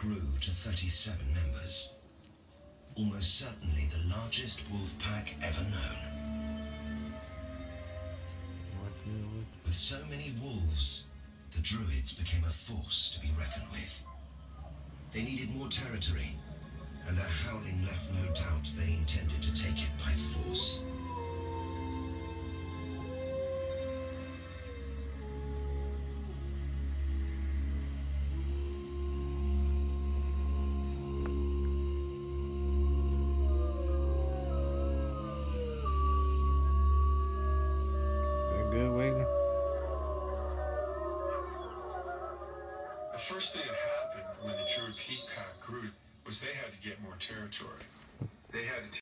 grew to 37 members. Almost certainly the largest wolf pack ever known. With so many wolves, the Druids became a force to be reckoned with. They needed more territory, and their howling left no doubt they intended to take it by force. Good, Waylon. The first thing that happened when the Druid Peak pack grew was they had to get more territory. They had to